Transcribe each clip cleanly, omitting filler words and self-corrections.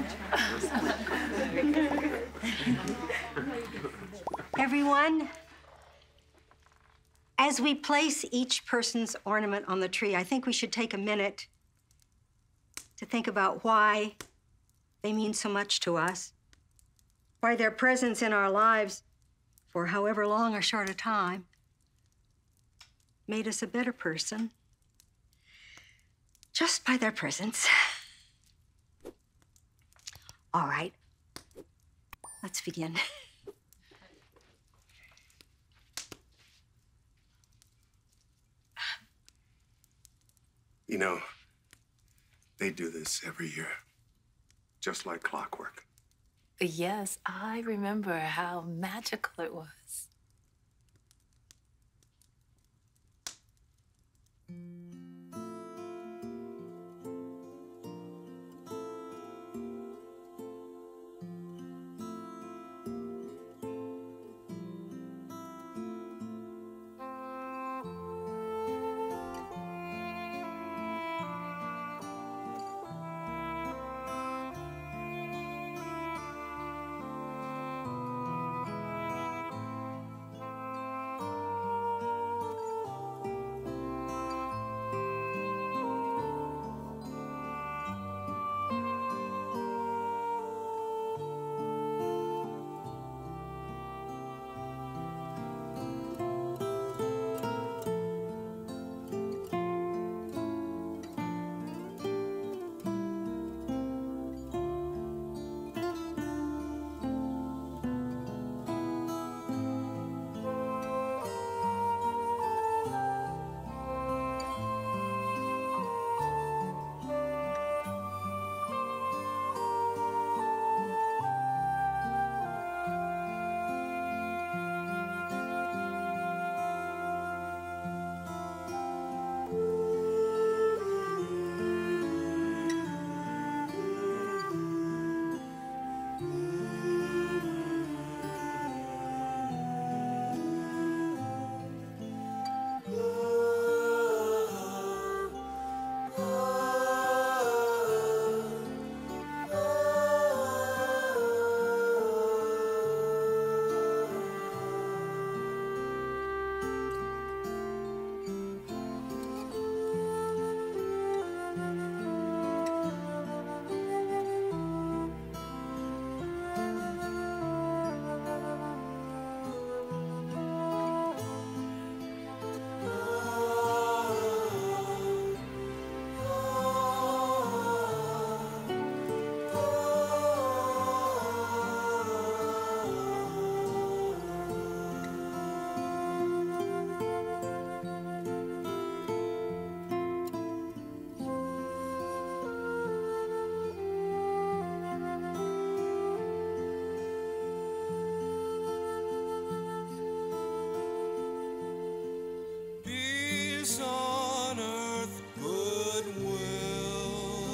Everyone, as we place each person's ornament on the tree, I think we should take a minute to think about why they mean so much to us, why their presence in our lives, for however long or short a time, made us a better person just by their presence. All right, let's begin. You know, they do this every year, just like clockwork. Yes, I remember how magical it was.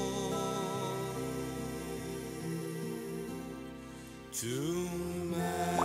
To man.